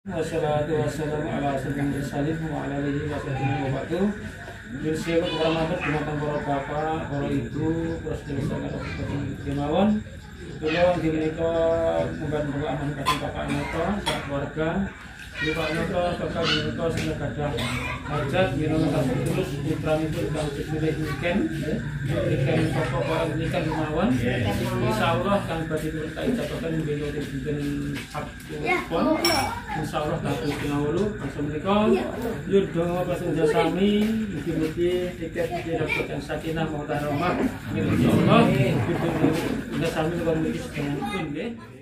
Wassalatu wassalamu ala sayyidina Rasulillah wa ala alihi wa sahbihi wa ba'du. Dirsiapkan kehormatan dumateng para bapak, para ibu, para sedherek kemawon. Kula menika membantu amanah kasih bapak nyoto, sak keluarga. Bapak nyoto bakal menika sing gadah hajat minangka kasih terus putrane ingkang dipilih niken. Niken pokok niken kemawon. Insyaallah kang badhe kita ijabaken beliau dinten Sabtu pon. Insyaallah kabeh pinawulu langsung menika yur donga pasungja sami mugi-mugi tiket didapatkan sakinah mawaddah rahmah. Insyaallah kita sami karo mriki sedaya nggih.